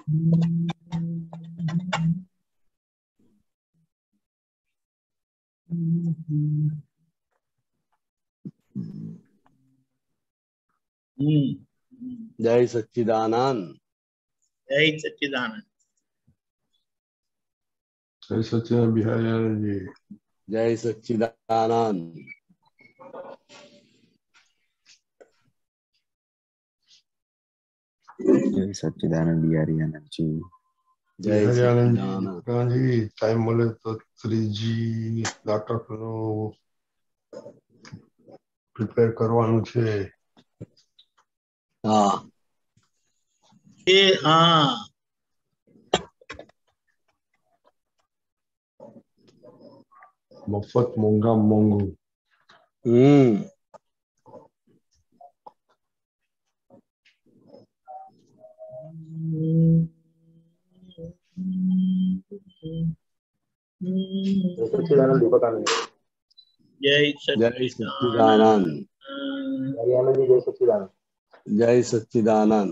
जय सच्चिदानंद। जय सच्चिदानंद। जय सच्चिदानंद बिहारी आनंद जी। जय सच्चिदानंद। जय सच्चिदानंद बिहारी आनंद जी। जय बिहारी आनंद सच्चिदानंद जी टाइम મળે તો 3G નાટકનો પ્રિપેર કરવાનું છે। हाँ हाँ મફત મોંઘા મોંઘું। सच्चिदानंद दीपक आनंद। जय जय सच्चिदानंद। सच्चिदानंद। बिहारी आनंद जी जय सच्चिदानंद। जय सच्चिदानंद।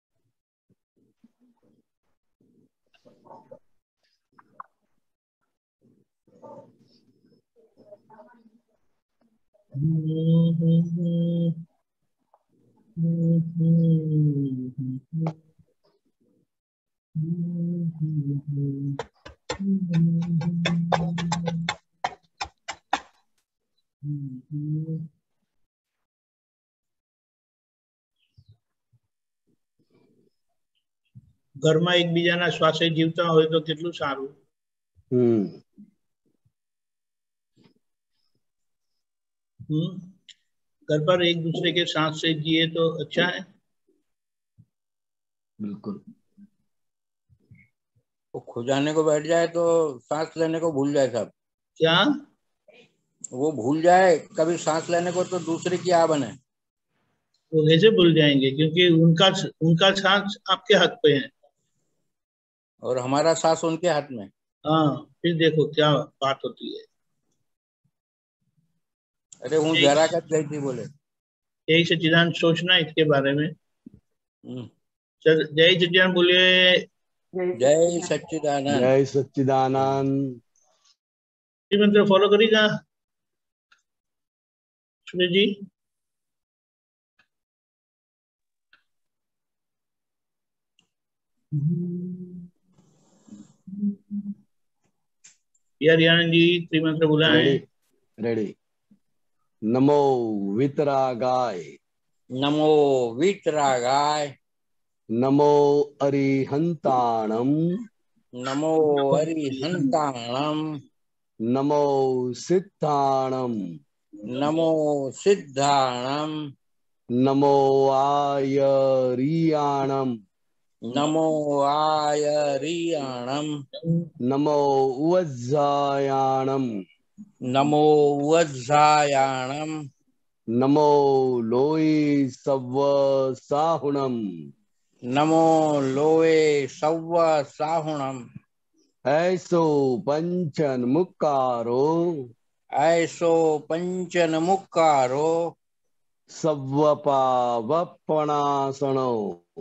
ઘરમાં એકબીજાના શ્વાસે જીવતા હોય તો કેટલું સારું। घर पर एक दूसरे के सांस से जिए तो अच्छा है। बिल्कुल। वो खुजाने को बैठ जाए तो सांस लेने को भूल जाए साहब। क्या वो भूल जाए कभी सांस लेने को तो दूसरे की आ बने। वो कैसे भूल जाएंगे, क्योंकि उनका सांस आपके हाथ पे है और हमारा सांस उनके हाथ में। हाँ, फिर देखो क्या बात होती है। अरे हूँ जरा कर गई थी बोले। जय सच्चिदानंद सोचना इसके बारे में। जय सच्चिदानंद बोलिए। जय सच्चिदानंद। जय सच्चिदानंद। मंत्र फॉलो करेगा सुनील जी। बिहारी आनंद जी त्रिमंत्र बोला है। रेडी। नमो वितरागाय। नमो वितरागाय। नमो अरिहंताणम। नमो अरिहंताणम। नमो सिद्धाणम। नमो सिद्धाणम। नमो आयरियाणम। नमो आयरियाणम। नमो वज्जायाणम। नमो वज्जायाणम। नमो लोई सव्व साहुणम। नमो लोए सव्व साहुणम। ऐसो पंचन मुक्कारो। ऐसो पंचन मुक्कारो। सव्वपावपणासनो।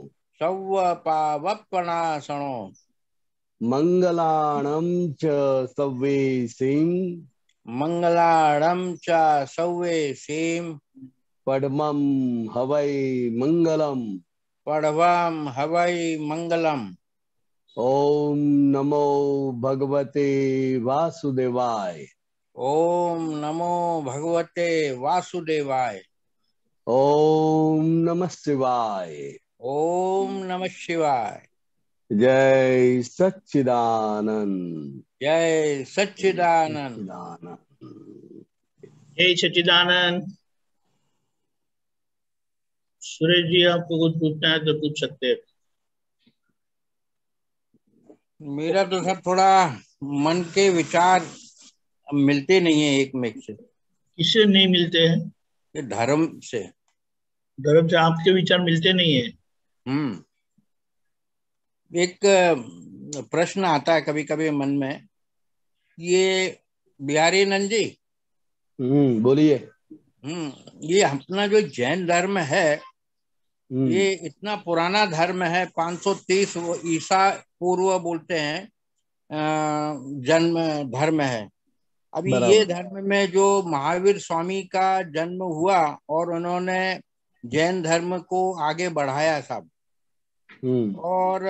सव्वपावपणासनो। मंगलाणं च सव्वेसिं। मंगलाणं च सव्वेसिं। पद्मं हवै मंगलम। पद्मं हवै मंगलम। ओम नमो भगवते वासुदेवाय। ओम नमो भगवते वासुदेवाय। ओम नमः शिवाय। ओम नमः शिवाय। जय सच्चिदानंद। जय सच्चिदानंद। जय सच्चिदानंद। सुरेश जी आपको कुछ पूछना है तो पूछ सकते हैं। मेरा तो सब थोड़ा मन के विचार मिलते नहीं है एक में से। किससे नहीं मिलते हैं? ये धर्म से। धर्म से आपके विचार मिलते नहीं है। एक प्रश्न आता है कभी कभी मन में। ये बिहारी नंद जी बोलिए। ये अपना जो जैन धर्म है ये इतना पुराना धर्म है, 530 ईसा पूर्व बोलते हैं जन्म धर्म है। अभी ये बराबर। धर्म में जो महावीर स्वामी का जन्म हुआ और उन्होंने जैन धर्म को आगे बढ़ाया साहब। और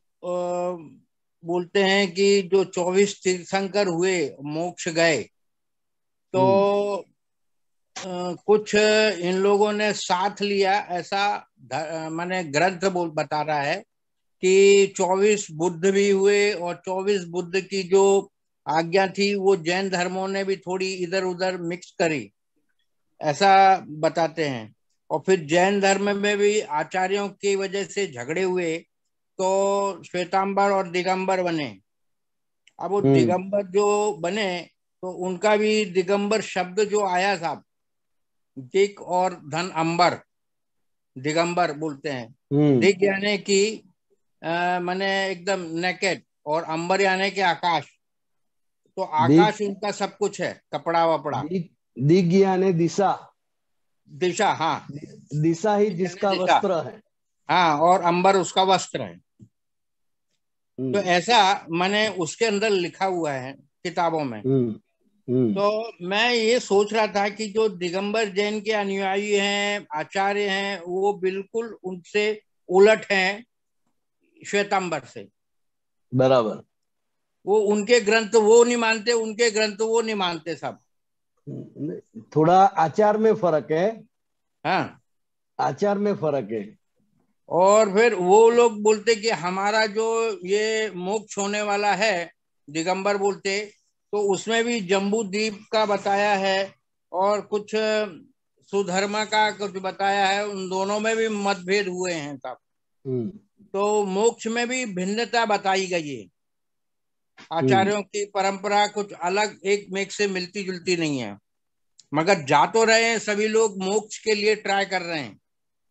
बोलते हैं कि जो 24 तीर्थंकर हुए मोक्ष गए, तो कुछ इन लोगों ने साथ लिया, ऐसा माने ग्रंथ बता रहा है कि 24 बुद्ध भी हुए और 24 बुद्ध की जो आज्ञा थी वो जैन धर्मों ने भी थोड़ी इधर उधर मिक्स करी, ऐसा बताते हैं। और फिर जैन धर्म में भी आचार्यों की वजह से झगड़े हुए, तो श्वेतांबर और दिगंबर बने। अब वो दिगंबर जो बने तो उनका भी दिगंबर शब्द जो आया था, दिक और धन अंबर, दिगंबर बोलते हैं। दिक यानी कि माने एकदम नेकेड, और अंबर यानी कि आकाश। तो आकाश उनका सब कुछ है, कपड़ा वपड़ा। दिग यानी दिशा, दिशा, हाँ, दिशा ही जिसका वस्त्र है। हाँ, और अंबर उसका वस्त्र है। तो ऐसा माने उसके अंदर लिखा हुआ है किताबों में। तो मैं ये सोच रहा था कि जो दिगंबर जैन के अनुयायी हैं, आचार्य हैं, वो बिल्कुल उनसे उलट हैं श्वेतांबर से। बराबर। वो उनके ग्रंथ वो नहीं मानते, उनके ग्रंथ वो नहीं मानते सब। थोड़ा आचार में फर्क है। हाँ, आचार में फर्क है। और फिर वो लोग बोलते कि हमारा जो ये मोक्ष होने वाला है, दिगंबर बोलते, तो उसमें भी जम्बू द्वीप का बताया है और कुछ सुधर्मा का कुछ बताया है। उन दोनों में भी मतभेद हुए हैं सब। तो मोक्ष में भी भिन्नता बताई गई है। आचार्यों की परंपरा कुछ अलग, एक मेक से मिलती जुलती नहीं है, मगर जा तो रहे हैं सभी लोग मोक्ष के लिए, ट्राई कर रहे हैं।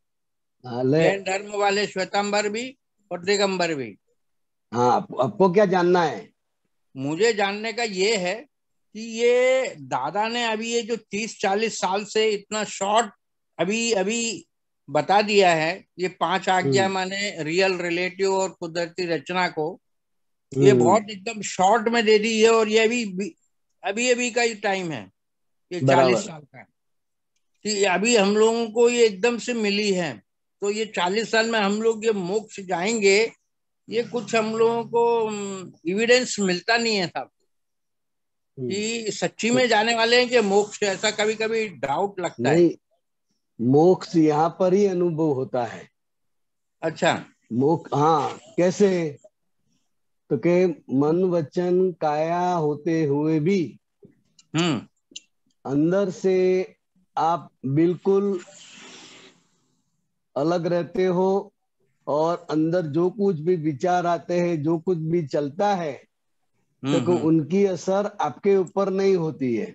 जैन धर्म वाले श्वेतांबर भी और दिगंबर भी। हाँ, आपको क्या जानना है? मुझे जानने का ये है कि ये दादा ने अभी ये जो 30-40 साल से इतना शॉर्ट अभी अभी बता दिया है, ये 5 आज्ञा माने रियल, रिलेटिव और कुदरती रचना को, ये बहुत एकदम शॉर्ट में दे दी है। और ये अभी अभी का ही टाइम है, ये 40 साल का, कि अभी हम लोगों को ये एकदम से मिली है। तो ये 40 साल में हम लोग ये मोक्ष जाएंगे, ये कुछ हम लोगों को एविडेंस मिलता नहीं है साहब कि सच्ची में जाने वाले हैं कि मोक्ष, ऐसा कभी कभी डाउट लगता है। मोक्ष यहाँ पर ही अनुभव होता है। अच्छा, मोक्ष, हाँ, कैसे? तो के मन वचन काया होते हुए भी अंदर से आप बिल्कुल अलग रहते हो, और अंदर जो कुछ भी विचार आते हैं, जो कुछ भी चलता है, तो उनकी असर आपके ऊपर नहीं होती है।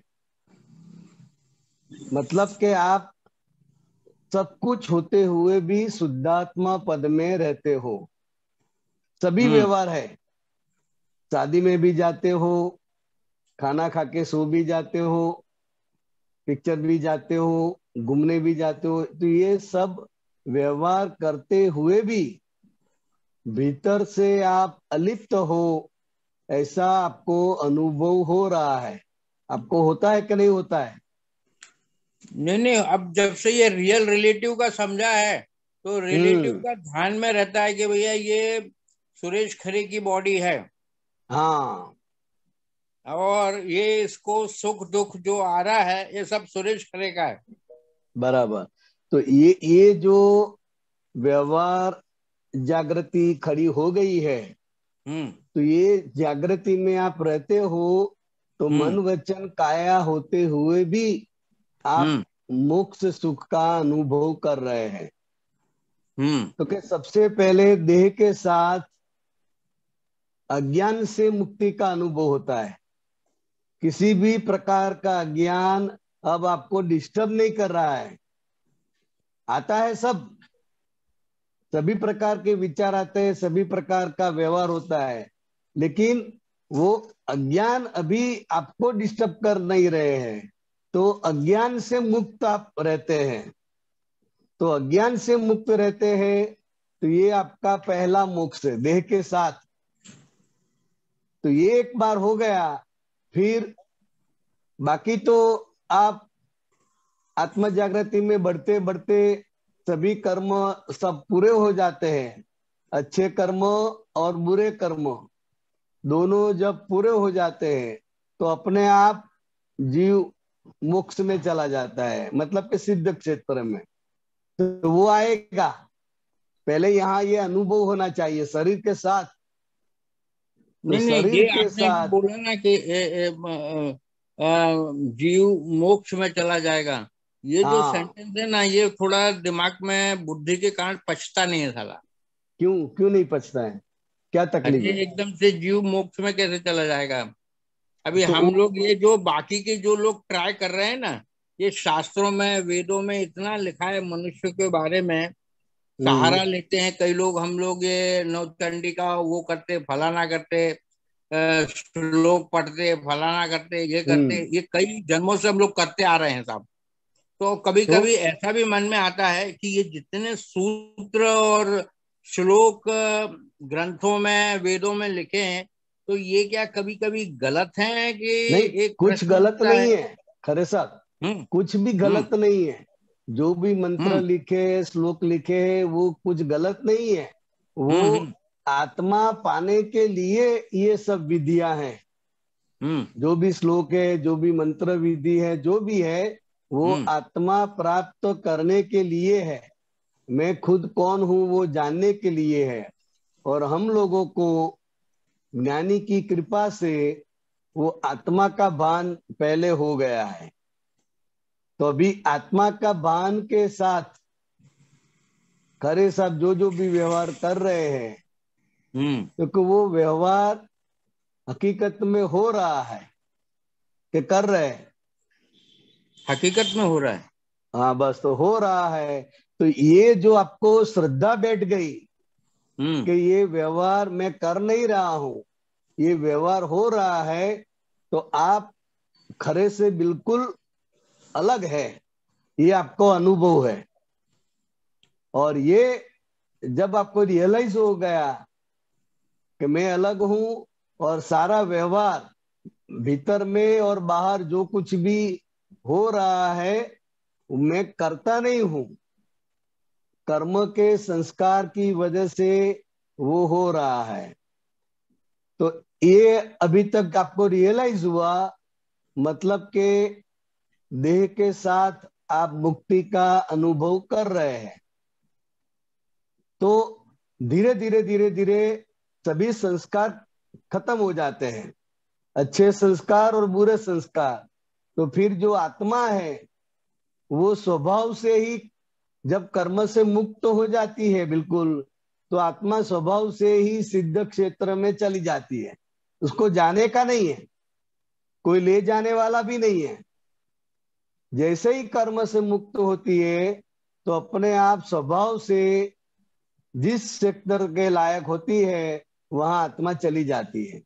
मतलब कि आप सब कुछ होते हुए भी शुद्धात्मा पद में रहते हो। सभी व्यवहार है, शादी में भी जाते हो, खाना खा के सो भी जाते हो, पिक्चर भी जाते हो, घूमने भी जाते हो, तो ये सब व्यवहार करते हुए भी भीतर से आप अलिप्त हो, ऐसा आपको अनुभव हो रहा है। आपको होता है कि नहीं होता है? नहीं, अब जब से ये रियल रिलेटिव का समझा है, तो रिलेटिव का ध्यान में रहता है कि भैया ये सुरेश खरे की बॉडी है। हाँ, और ये इसको सुख दुख जो आ रहा है, ये सब सुरेश खरे का है। बराबर। तो ये जो व्यवहार जागृति खड़ी हो गई है, तो ये जागृति में आप रहते हो, तो मन वचन काया होते हुए भी आप मोक्ष सुख का अनुभव कर रहे हैं। तो कि सबसे पहले देह के साथ अज्ञान से मुक्ति का अनुभव होता है। किसी भी प्रकार का अज्ञान अब आपको डिस्टर्ब नहीं कर रहा है। आता है, सभी प्रकार के विचार आते हैं, सभी प्रकार का व्यवहार होता है, लेकिन वो अज्ञान अभी आपको डिस्टर्ब कर नहीं रहे हैं, तो अज्ञान से मुक्त आप रहते हैं। तो अज्ञान से मुक्त रहते हैं, तो ये आपका पहला मोक्ष है देह के साथ। तो ये एक बार हो गया, फिर बाकी तो आप आत्म जागृति में बढ़ते बढ़ते सभी कर्म सब पूरे हो जाते हैं। अच्छे कर्म और बुरे कर्म दोनों जब पूरे हो जाते हैं तो अपने आप जीव मोक्ष में चला जाता है, मतलब कि सिद्ध क्षेत्र में। तो वो आएगा, पहले यहाँ ये अनुभव होना चाहिए शरीर के साथ। तो नहीं नहीं, शरीर ये के आपने साथ बोला ना कि जीव मोक्ष में चला जाएगा, ये जो हाँ, सेंटेंस है ना, ये थोड़ा दिमाग में बुद्धि के कारण पचता नहीं है साला। क्यों क्यों नहीं पचता है? क्या तकलीफ अरे है? एकदम से जीव मोक्ष में कैसे चला जाएगा? अभी तो हम लोग ये जो बाकी के जो लोग ट्राई कर रहे हैं ना, ये शास्त्रों में वेदों में इतना लिखा है मनुष्य के बारे में, सहारा लेते हैं कई लोग। हम लोग ये नवचंडी का वो करते, फलाना करते, श्लोक पढ़ते, फलाना करते, ये करते, ये कई जन्मों से हम लोग करते आ रहे हैं साहब। तो कभी तो कभी ऐसा भी मन में आता है कि ये जितने सूत्र और श्लोक ग्रंथों में वेदों में लिखे हैं, तो ये क्या कभी कभी गलत हैं? कि नहीं, एक कुछ प्रश्न गलत उठता नहीं है। है खरे साहब, हम्म कुछ भी हम्म गलत नहीं है। जो भी मंत्र हम्म लिखे, श्लोक लिखे हैं, वो कुछ गलत नहीं है। वो हम्म आत्मा पाने के लिए ये सब विधियां हैं। हम्म जो भी श्लोक है, जो भी मंत्र विधि है, जो भी है, वो हम्म आत्मा प्राप्त करने के लिए है। मैं खुद कौन हूं वो जानने के लिए है। और हम लोगों को ज्ञानी की कृपा से वो आत्मा का भान पहले हो गया है। तो अभी आत्मा का भान के साथ खरे साहब जो जो भी व्यवहार कर रहे हैं, क्योंकि वो व्यवहार हकीकत में हो रहा है कि कर रहे हैं। हकीकत में हो रहा है। हाँ, बस तो हो रहा है। तो ये जो आपको श्रद्धा बैठ गई कि ये व्यवहार मैं कर नहीं रहा हूं, ये व्यवहार हो रहा है, तो आप खरे से बिल्कुल अलग है, ये आपको अनुभव है। और ये जब आपको रियलाइज हो गया कि मैं अलग हूं और सारा व्यवहार भीतर में और बाहर जो कुछ भी हो रहा है मैं करता नहीं हूं, कर्म के संस्कार की वजह से वो हो रहा है। तो ये अभी तक आपको रियलाइज हुआ, मतलब के देह के साथ आप मुक्ति का अनुभव कर रहे हैं। तो धीरे धीरे धीरे धीरे सभी संस्कार खत्म हो जाते हैं, अच्छे संस्कार और बुरे संस्कार। तो फिर जो आत्मा है वो स्वभाव से ही जब कर्म से मुक्त हो जाती है बिल्कुल, तो आत्मा स्वभाव से ही सिद्ध क्षेत्र में चली जाती है। उसको जाने का नहीं है, कोई ले जाने वाला भी नहीं है। जैसे ही कर्म से मुक्त होती है तो अपने आप स्वभाव से जिस सेक्टर के लायक होती है वहां आत्मा चली जाती है।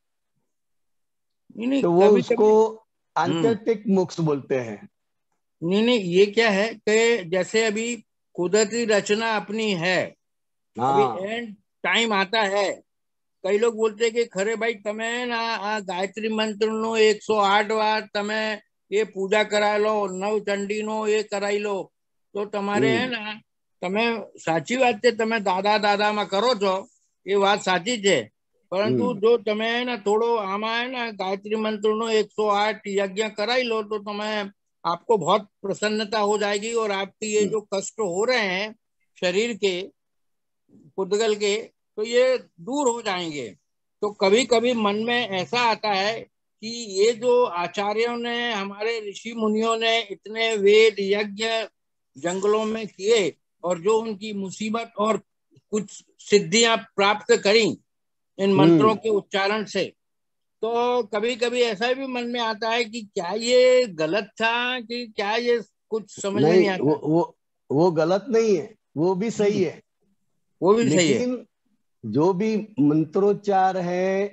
नहीं नहीं, तो वो कभी उसको कभी आंतरिक मोक्ष बोलते हैं। नहीं नहीं, ये क्या है कि जैसे अभी कुदरती रचना अपनी है, अभी हाँ, एंड टाइम आता है। कई लोग बोलते हैं कि खरे भाई તમે ना ગાયત્રી મંત્ર નો 108 વાર તમે ये पूजा करा लो, नवचंडी नो ये कराई लो, तो તમારે है ना, તમે સાચી વાત છે, તમે દાદા દાદા માં કરો છો, ये વાત સાચી છે। परंतु जो તમે है ना थोड़ो आमा है ना गायत्री मंत्र नो 108 यज्ञ कराई लो, तो તમે आपको बहुत प्रसन्नता हो जाएगी और आपकी ये जो कष्ट हो रहे हैं शरीर के, पुद्गल के, तो ये दूर हो जाएंगे। तो कभी कभी मन में ऐसा आता है कि ये जो आचार्यों ने, हमारे ऋषि मुनियों ने इतने वेद यज्ञ जंगलों में किए और जो उनकी मुसीबत और कुछ सिद्धियां प्राप्त करी इन मंत्रों के उच्चारण से, तो कभी कभी ऐसा भी मन में आता है कि क्या ये गलत था, कि क्या ये कुछ समझ में नहीं, नहीं आता। वो गलत नहीं है, वो भी सही है। वो भी सही है। लेकिन जो भी मंत्रोच्चार है,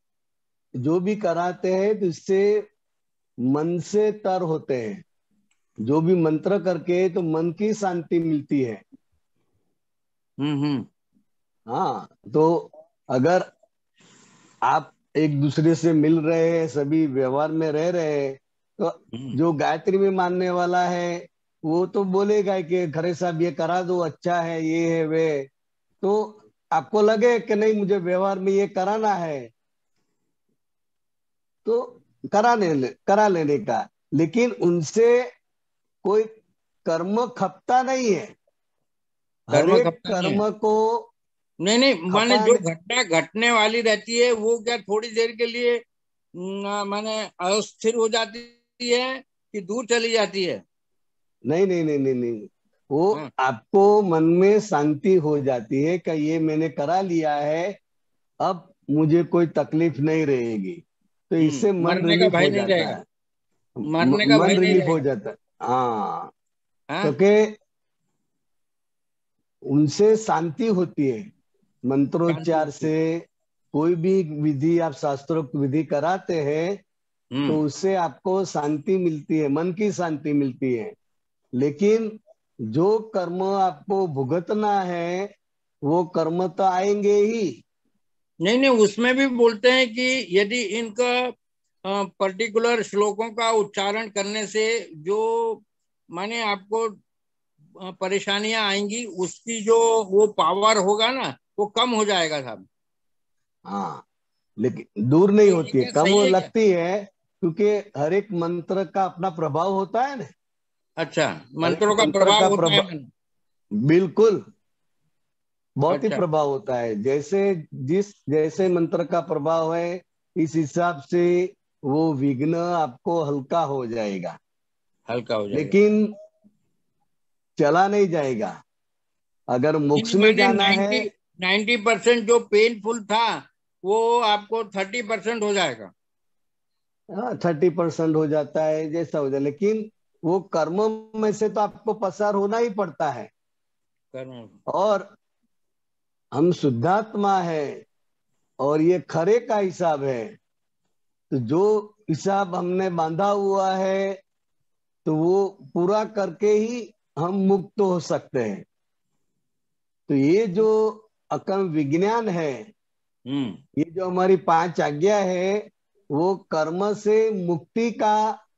जो भी कराते हैं, तो इससे मन से तर होते हैं। जो भी मंत्र करके तो मन की शांति मिलती है। हाँ, तो अगर आप एक दूसरे से मिल रहे हैं, सभी व्यवहार में रह रहे हैं, तो जो गायत्री में मानने वाला है वो तो बोलेगा कि खरे साहब ये करा दो, अच्छा है, ये है वे, तो आपको लगे कि नहीं मुझे व्यवहार में ये कराना है तो करा लेने का, लेकिन उनसे कोई कर्म खपता नहीं है। हर एक कर्म को नहीं, माने जो घटना घटने वाली रहती है वो क्या थोड़ी देर के लिए माने अस्थिर हो जाती है कि दूर चली जाती है? नहीं नहीं नहीं नहीं नहीं, वो आपको मन में शांति हो जाती है कि ये मैंने करा लिया है, अब मुझे कोई तकलीफ नहीं रहेगी, तो इससे मन रिलीफ हो जाता है। मरने का भय मन नहीं रिलीफ हो रहेगा। जाता है। हाँ, क्योंकि उनसे शांति होती है। मंत्रोच्चार से कोई भी विधि आप शास्त्रोक्त विधि कराते हैं तो उससे आपको शांति मिलती है, मन की शांति मिलती है। लेकिन जो कर्म आपको भुगतना है वो कर्म तो आएंगे ही। नहीं, उसमें भी बोलते हैं कि यदि इनका पर्टिकुलर श्लोकों का उच्चारण करने से जो माने आपको परेशानियां आएंगी, उसकी जो वो पावर होगा ना वो कम हो जाएगा साहब। हाँ, लेकिन दूर नहीं होती है, कम वो लगती है, क्योंकि हर एक मंत्र का अपना प्रभाव होता है ना। अच्छा, मंत्रों का प्रभाव होता है। बिल्कुल, बहुत ही प्रभाव होता है। जैसे मंत्र का प्रभाव है, इस हिसाब से वो विघ्न आपको हल्का हो जाएगा, लेकिन चला नहीं जाएगा। अगर मोक्ष में जाना है 90% जो पेनफुल था वो आपको 30% हो जाएगा। 30% हो जाता है, जैसा हो जाए, लेकिन वो कर्म में से तो आपको पसार होना ही पड़ता है। और हम शुद्धात्मा है और ये खरे का हिसाब है, तो जो हिसाब हमने बांधा हुआ है तो वो पूरा करके ही हम मुक्त हो सकते हैं। तो ये जो अकर्म विज्ञान है, ये जो हमारी 5 आज्ञा है, वो कर्म से मुक्ति का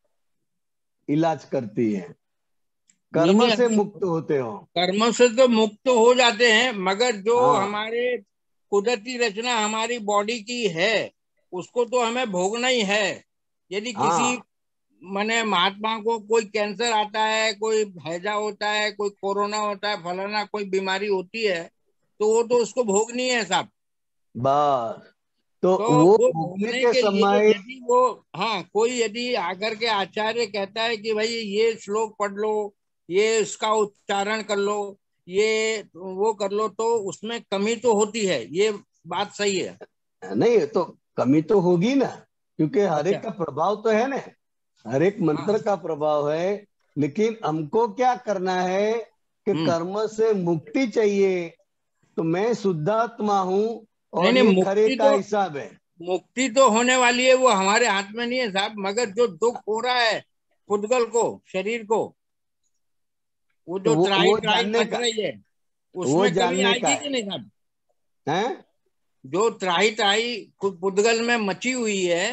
इलाज करती है। कर्म से मुक्त होते हो, कर्म से तो मुक्त हो जाते हैं, मगर जो हमारे कुदरती रचना हमारी बॉडी की है उसको तो हमें भोगना ही है। यदि किसी माने महात्मा को कोई कैंसर आता है, कोई हैजा होता है, कोई कोरोना होता है, फलाना कोई बीमारी होती है, तो वो तो उसको भोगनी है साहब। बस तो वो भोगने के लिए यदि वो कोई यदि आकर के आचार्य कहता है कि भाई ये श्लोक पढ़ लो, ये इसका उच्चारण कर लो, ये वो कर लो, तो उसमें कमी तो होती है, ये बात सही है। नहीं तो कमी तो होगी ना, क्योंकि हर एक का प्रभाव तो है ना, हर एक मंत्र का प्रभाव है। लेकिन हमको क्या करना है कि कर्म से मुक्ति चाहिए, तो मैं शुद्धात्मा हूँ और ये खरे का हिसाब है। मुक्ति तो होने वाली है, वो हमारे हाथ में नहीं है साहब, मगर जो दुख हो रहा है पुद्गल को, शरीर को, वो जो त्राही मच रही है, उसमें कमी आएगी कि नहीं साहब? हैं? जो त्राही पुद्गल में मची हुई है,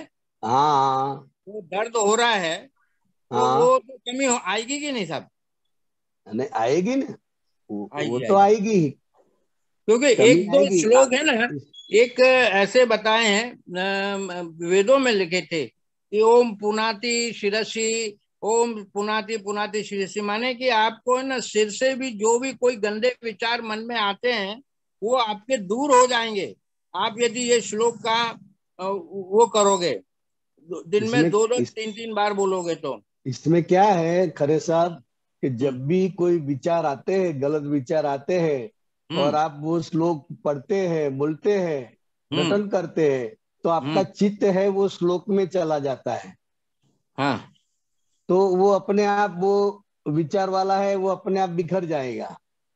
वो दर्द हो रहा है, तो वो तो कमी आएगी कि नहीं साहब? नहीं आएगी ना, वो तो आएगी, क्योंकि एक दो श्लोक है ना, एक ऐसे बताए हैं वेदों में लिखे थे कि ओम पुनाति शिरसी, ओम पुनाति पुनाति शिरसी, माने कि आपको ना सिर से भी जो भी कोई गंदे विचार मन में आते हैं वो आपके दूर हो जाएंगे, आप यदि ये श्लोक का वो करोगे, दिन में 2-2 3-3 बार बोलोगे तो। इसमें क्या है खरे साहब कि जब भी कोई विचार आते हैं, गलत विचार आते हैं, और आप वो श्लोक पढ़ते हैं, बोलते हैं, रटन करते हैं, तो आपका चित्त है वो श्लोक में चला जाता है। तो वो अपने आप, वो विचार वाला है, वो अपने आप बिखर जाएगा।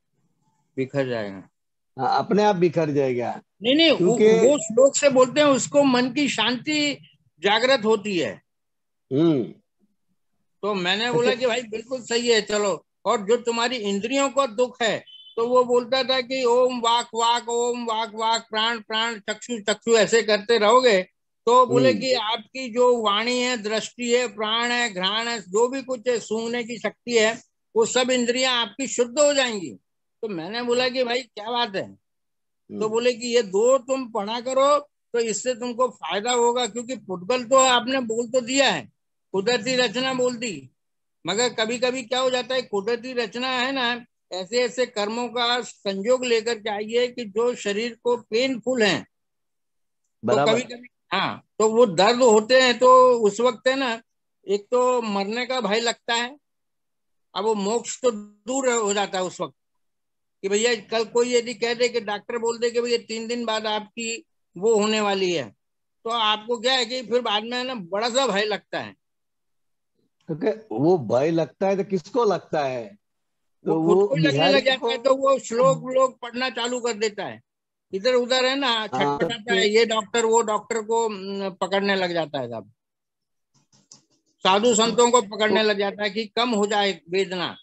अपने आप बिखर जाएगा। नहीं, वो श्लोक से बोलते हैं उसको मन की शांति जागृत होती है। तो मैंने बोला कि भाई बिल्कुल सही है, चलो। और जो तुम्हारी इंद्रियों को दुख है, तो वो बोलता था कि ओम वाक वाक, ओम वाक वाक, प्राण प्राण, चक्षु चक्षु, ऐसे करते रहोगे तो बोले कि आपकी जो वाणी है, दृष्टि है, प्राण है, घ्राण है, जो भी कुछ है, सूंघने की शक्ति है, वो सब इंद्रियां आपकी शुद्ध हो जाएंगी। तो मैंने बोला कि भाई क्या बात है। तो बोले कि ये दो तुम पढ़ा करो तो इससे तुमको फायदा होगा, क्योंकि फुटबॉल तो आपने बोल तो दिया है, कुदरती रचना बोल दी, मगर कभी कभी क्या हो जाता है, कुदरती रचना है ना, ऐसे ऐसे कर्मों का संयोग लेकर के आई है कि जो शरीर को पेनफुल है। तो कभी कभी हाँ, तो वो दर्द होते हैं, तो उस वक्त है ना, एक तो मरने का भय लगता है। अब वो मोक्ष तो दूर हो जाता है उस वक्त, कि भैया कल कोई यदि कह दे कि डॉक्टर बोल दे कि भैया 3 दिन बाद आपकी वो होने वाली है, तो आपको क्या है कि फिर बाद में ना बड़ा सा भय लगता है। क्योंकि वो भय लगता है तो किसको लगता है, वो तो खुद वो को ही लगने लग बिहारी जाता है, तो वो श्लोक व्लोक पढ़ना चालू कर देता है, इधर उधर है ना, छटपटाता है, ये डॉक्टर वो डॉक्टर को पकड़ने लग जाता है साहब, साधु संतों को पकड़ने लग जाता है कि कम हो जाए वेदना।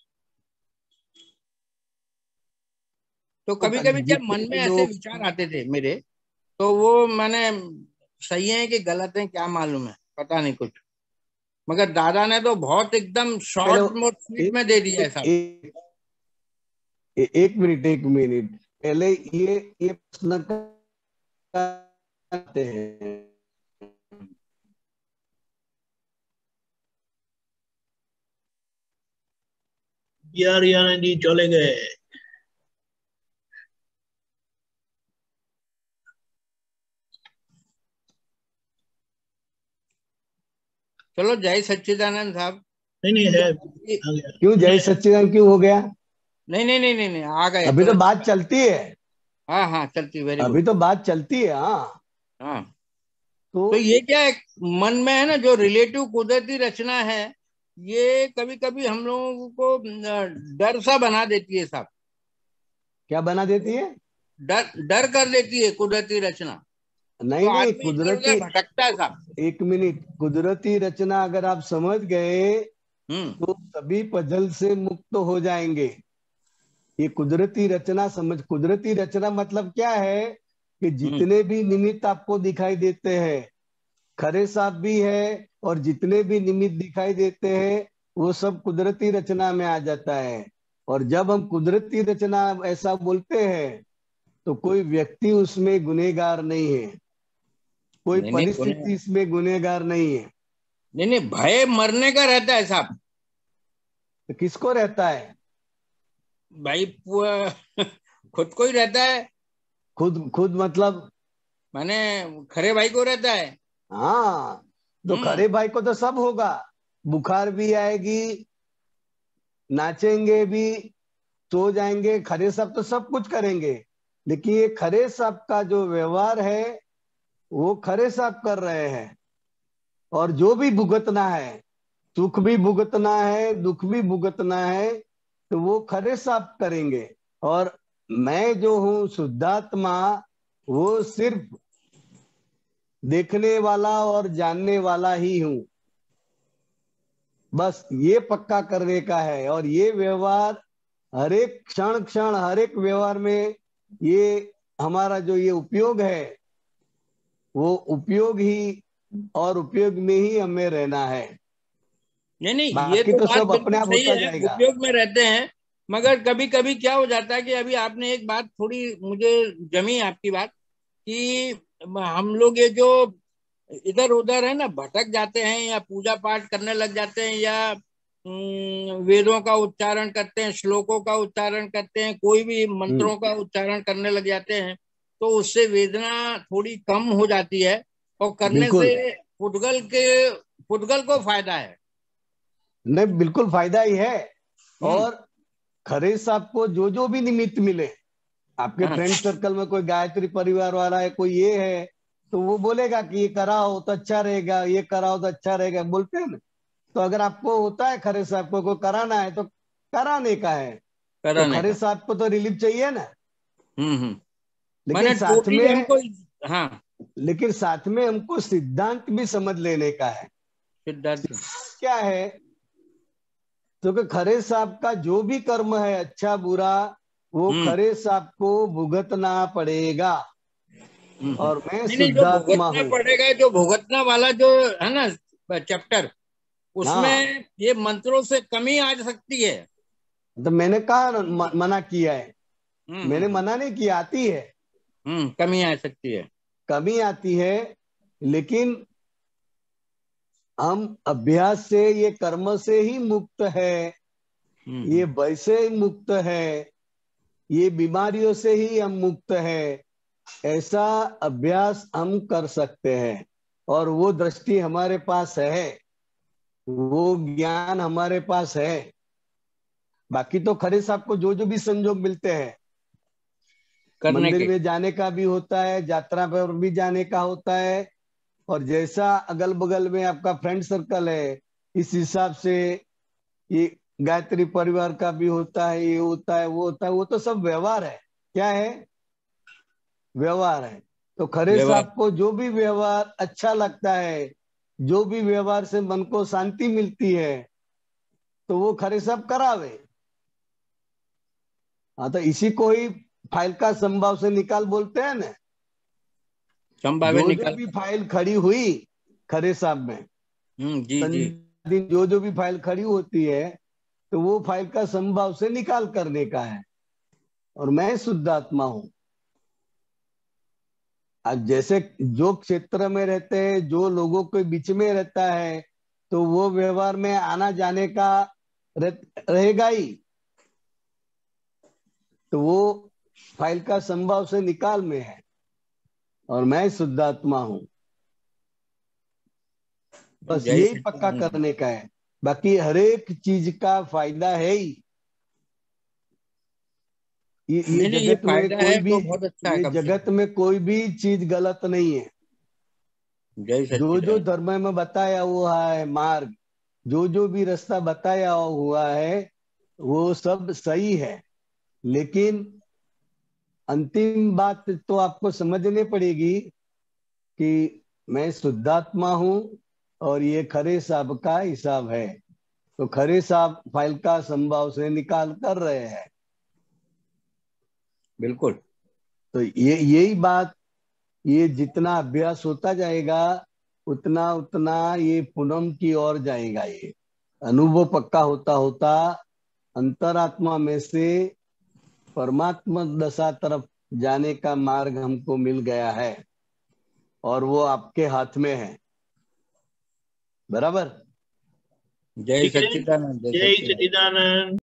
तो कभी कभी जब मन में ऐसे विचार आते थे मेरे, तो वो मैंने सही है कि गलत है क्या मालूम है, पता नहीं कुछ, मगर दादा ने तो बहुत एकदम शॉर्ट और स्वीट में दे दिया है साहब। एक मिनट पहले ये प्रश्न करते हैं। बिहारियाना जी चले गए। चलो जय सच्चिदानंद साहब। नहीं है, क्यों जय सच्चिदानंद क्यों हो गया? नहीं आ गए अभी तो तुरंत। बात चलती है। हाँ चलती, वेरी अभी गुड। तो बात चलती है। हाँ तो ये क्या है, मन में है ना जो रिलेटिव कुदरती रचना है, ये कभी कभी हम लोगों को डर सा बना देती है साहब। क्या बना देती है? डर कर देती है कुदरती रचना। नहीं तो नहीं, आदमी इधर उधर भटकता है साहब। एक मिनट, कुदरती रचना अगर आप समझ गए तो सभी पजल से मुक्त हो जाएंगे। ये कुदरती रचना समझ, कुदरती रचना मतलब क्या है कि जितने भी निमित्त आपको दिखाई देते हैं, खरे सांप भी है, और जितने भी निमित्त दिखाई देते हैं वो सब कुदरती रचना में आ जाता है। और जब हम कुदरती रचना ऐसा बोलते हैं तो कोई व्यक्ति उसमें गुनहगार नहीं है, कोई परिस्थिति इसमें गुनहगार नहीं है। नहीं, भय मरने का रहता है साहब। तो किसको रहता है भाई? खुद को ही रहता है। खुद मतलब माने खरे भाई को रहता है। हाँ, तो खरे भाई को तो सब होगा, बुखार भी आएगी, नाचेंगे भी, सो जाएंगे, खरे सब तो सब कुछ करेंगे। लेकिन ये खरे सब का जो व्यवहार है वो खरे सब कर रहे हैं। और जो भी भुगतना है, सुख भी भुगतना है, दुख भी भुगतना है, तो वो खरे सब करेंगे। और मैं जो हूँ शुद्धात्मा, वो सिर्फ देखने वाला और जानने वाला ही हूं, बस ये पक्का करने का है। और ये व्यवहार हर एक क्षण क्षण, हर एक व्यवहार में ये हमारा जो ये उपयोग है, वो उपयोग ही और उपयोग में ही हमें रहना है। नहीं ये तो बात सब अपने आप सही होता है, जाएगा। उपयोग में रहते हैं। मगर कभी कभी क्या हो जाता है कि अभी आपने एक बात थोड़ी मुझे जमी आपकी बात, कि हम लोग ये जो इधर उधर है ना भटक जाते हैं, या पूजा पाठ करने लग जाते हैं, या वेदों का उच्चारण करते हैं, श्लोकों का उच्चारण करते हैं, कोई भी मंत्रों का उच्चारण करने लग जाते हैं, तो उससे वेदना थोड़ी कम हो जाती है, और करने से पुद्गल को फायदा है। नहीं, बिल्कुल फायदा ही है। और खरे साहब को जो भी निमित्त मिले, आपके फ्रेंड सर्कल में कोई गायत्री परिवार वाला है, कोई ये है, तो वो बोलेगा कि ये कराओ तो अच्छा रहेगा, ये कराओ तो अच्छा रहेगा, बोलते हैं ना। तो अगर आपको होता है खरे साहब को कराना है तो कराने का है, तो खरे साहब को तो रिलीफ चाहिए ना। लेकिन साथ में हमको, लेकिन साथ में हमको सिद्धांत भी समझ लेने का है। सिद्धांत क्या है तो कि खरे साहब का जो भी कर्म है अच्छा बुरा वो खरे साहब को भुगतना पड़ेगा। और मैं नहीं जो शुद्धात्मा भुगतना हूँ। पड़ेगा, जो भुगतना वाला जो है ना चैप्टर, उसमें ये मंत्रों से कमी आ सकती है। तो मैंने कहा मना किया है, मैंने मना नहीं किया, आती है, कमी आ सकती है, कमी आती है, लेकिन हम अभ्यास से, ये कर्म से ही मुक्त है, ये भय से ही मुक्त है, ये बीमारियों से ही हम मुक्त है। ऐसा अभ्यास हम कर सकते हैं और वो दृष्टि हमारे पास है, वो ज्ञान हमारे पास है। बाकी तो खरे साहब को जो जो भी संजोग मिलते हैं, मंदिर में जाने का भी होता है, यात्रा पर भी जाने का होता है, और जैसा अगल बगल में आपका फ्रेंड सर्कल है इस हिसाब से ये गायत्री परिवार का भी होता है, ये होता है, वो होता है, वो तो सब व्यवहार है। क्या है? व्यवहार है। तो खरे साहब को जो भी व्यवहार अच्छा लगता है, जो भी व्यवहार से मन को शांति मिलती है, तो वो खरे साहब करावे। हाँ, तो इसी को ही फाइल का संभाव से निकाल बोलते हैं ना। जो भी फाइल खड़ी हुई खरे साहब में, जी जो भी फाइल खड़ी होती है, तो वो फाइल का संभाव से निकाल करने का है। और मैं शुद्धात्मा हूं। अब जैसे जो क्षेत्र में रहते हैं, जो लोगों के बीच में रहता है, तो वो व्यवहार में आना जाने का रहेगा ही, तो वो फाइल का संभाव से निकाल में है। और मैं शुद्धात्मा हूं। बस यही पक्का करने का है। बाकी हर एक चीज का फायदा है ही। ये जगत में कोई भी, ये जगत में कोई भी चीज गलत नहीं है। जो जो धर्म में बताया हुआ है मार्ग, जो जो भी रास्ता बताया हुआ है, वो सब सही है। लेकिन अंतिम बात तो आपको समझनी पड़ेगी कि मैं शुद्धात्मा हूं और ये खरे साहब का हिसाब है। तो खरे साहब फाइल का संभाव से निकाल कर रहे हैं। बिल्कुल। तो ये यही बात, ये जितना अभ्यास होता जाएगा उतना उतना ये पूनम की ओर जाएगा। ये अनुभव पक्का होता होता अंतरात्मा में से परमात्मा दशा तरफ जाने का मार्ग हमको मिल गया है, और वो आपके हाथ में है। बराबर। जय सच्चिदानंद। जय सच्चिदानंद।